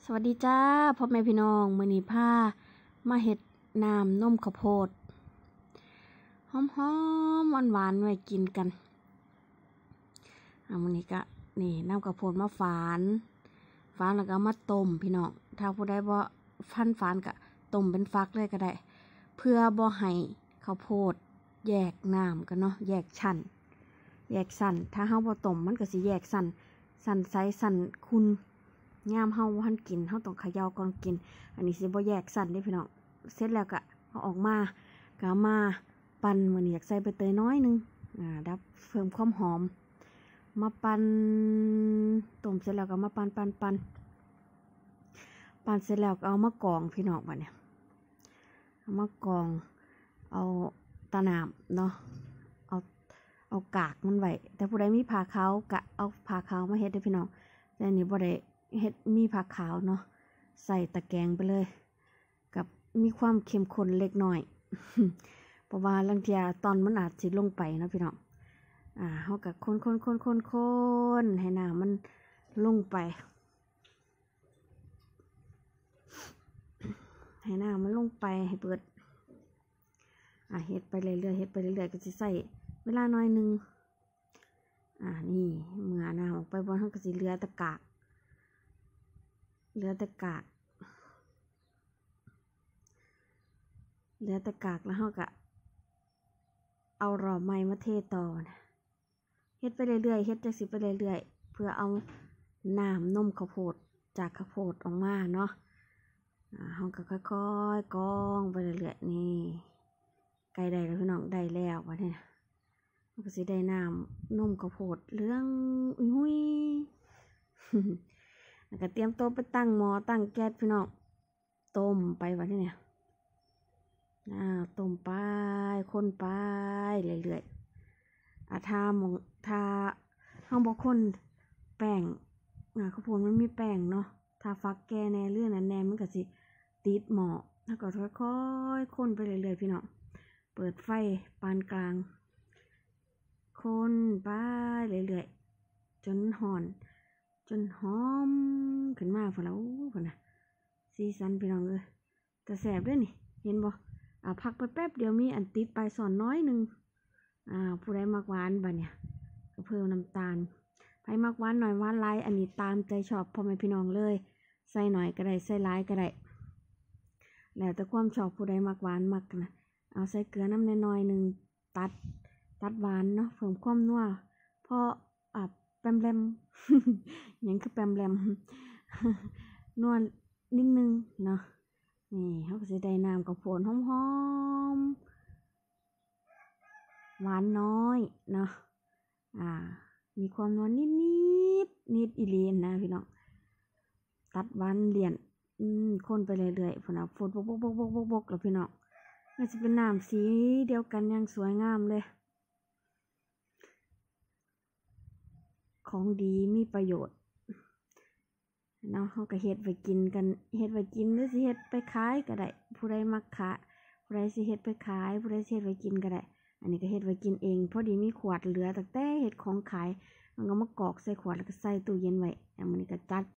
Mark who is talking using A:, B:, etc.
A: สวัสดีจ้าพ่อแม่พี่น้องมื้อนี้พามาเฮ็ดน้ำนมข้าวโพดหอมๆหวานๆไว้กินกันมื้อนี้ก็นี่น้ำข้าวโพดมาฝานแล้วก็มาต้มพี่น้องถ้าผู้ใดบ่ฝานก็ต้มเป็นฟักเลยก็ได้เพื่อบ่ให้ข้าวโพดแยกน้ำกันเนาะแยกชั้นถ้าเฮาบ่ต้มมันก็สิแยกชั้นไซชั้นคุณยามเฮาหั่นกินเฮาต้องเขย่าก่อนกินอันนี้สิบ่แยกชั้นเด้พี่น้องเสร็จแล้วก็เอาออกมาก็มาปั่นมื้อนี้อยากใส่ใบเตยน้อยนึงดับเพิ่มความหอมมาปั่นต้มเสร็จแล้วก็มาปั่นเสร็จแล้วก็เอามากรองพี่น้องบัดนี้เอามากรองเอาตะหนามเนาะเอากากมันไว้แต่ผู้ใดมีผ้าขาวก็เอาผ้าขาวมาเฮ็ดเด้อพี่น้องแต่อันนี้บ่ได้เฮ็ดมีผ้าขาวเนาะใส่ตะแกรงไปเลยกับมีความเข้มข้นเล็กน้อย เพราะว่าลางเที่ยตอนมันอาจสิลงไปนะพี่น้องเฮาก็คนให้น้ำมันลงไปให้น้ำมันลงไปให้เปิดเฮ็ดไปเรื่อยๆก็สิใส่เวลาน้อยนึงนี่เมื่อน้ำออกไปบ่เฮาก็สิเหลือแต่กากแล้วเฮาก็เอารอบไม้มาเทต่อนะเฮ็ดไปเรื่อยๆเฮ็ดจังซี่ไปเรื่อยๆเพื่อเอาน้ำนมข้าวโพดจากข้าวโพดออกมาเนาะเฮาก็ค่อยๆกรองไปเรื่อยๆนี่ใกล้ได้แล้วพี่น้องได้แล้วบัดนี้มันก็สิได้น้ำนมข้าวโพดเหลืองอุ้ย แล้วก็เตรียมโต๊ะไปตั้งหม้อตั้งแก๊สพี่น้องต้มไปบัดนี้เนี่ยต้มไปคนไปเรื่อยๆถ้าเฮาบ่คนแป้งข้าวโพดมันมีแป้งเนาะถ้าฟักแก่แน่เรื่องนั้นแน่มันก็สิติดหม้อแล้วก็ค่อยๆคนไปเรื่อยๆพี่น้องเปิดไฟปานกลางคนไปเรื่อยๆจนหอมขึ้นมาพุ่นแล้วพุ่นน่ะสีสันพี่น้องเอ้ยแต่แซ่บเด้อนี่เห็นบ่พักไปแป๊บเดียวมีอันติดปลายสอนน้อยนึงผู้ใดมักหวานบัดเนี่ยก็เพิ่มน้ำตาลไผมักหวานหน่อยหวานหลายอันนี้ตามใจชอบพ่อแม่พี่น้องเลยใส่หน่อยก็ได้ใส่หลายก็ได้แล้วแต่ความชอบผู้ใดมักหวานมักนะเอาใส่เกลือน้ำน้อยๆนึงตัดหวานเนาะเพิ่มความนัวพอแปมแรม ยังคือแปมแรม นวลนิดนึงเนาะนี่เขาก็จะได้น้ำข้าวโพดหอมหวานน้อยเนาะมีความนวลนิดอีลีนนะพี่น้องตัดหวานเลี่ยนคนไปเรื่อยๆพุ่นฝนบกแล้วพี่น้องมันจะเป็นน้ำสีเดียวกันยังสวยงามเลยของดีมีประโยชน์เนาะเขาก็เฮ็ดไว้กินกันหรือสิเฮ็ดไปขายก็ได้ผู้ใดมักขายผู้ใดสิเฮ็ดไปขายผู้ใดสิเฮ็ดไว้กินก็ได้อันนี้ก็เฮ็ดไว้กินเองพอดีมีขวดเหลือตั้งแต่เฮ็ดของขายมันก็มากรอกใส่ขวดแล้วก็ใส่ตู้เย็นไว้มื้อนี้ก็จัด